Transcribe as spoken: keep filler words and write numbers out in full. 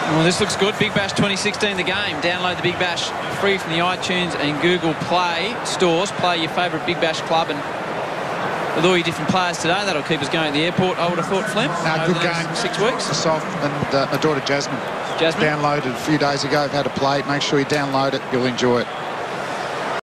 Well, this looks good. Big Bash twenty sixteen, the game. Download the Big Bash free from the iTunes and Google Play stores. Play your favourite Big Bash club, and with all your different players today, that'll keep us going at the airport, I would have thought, Flem. No, good game. Six weeks. Myself and uh, my daughter Jasmine. Jasmine. Downloaded a few days ago. I've had to play it. Make sure you download it. You'll enjoy it.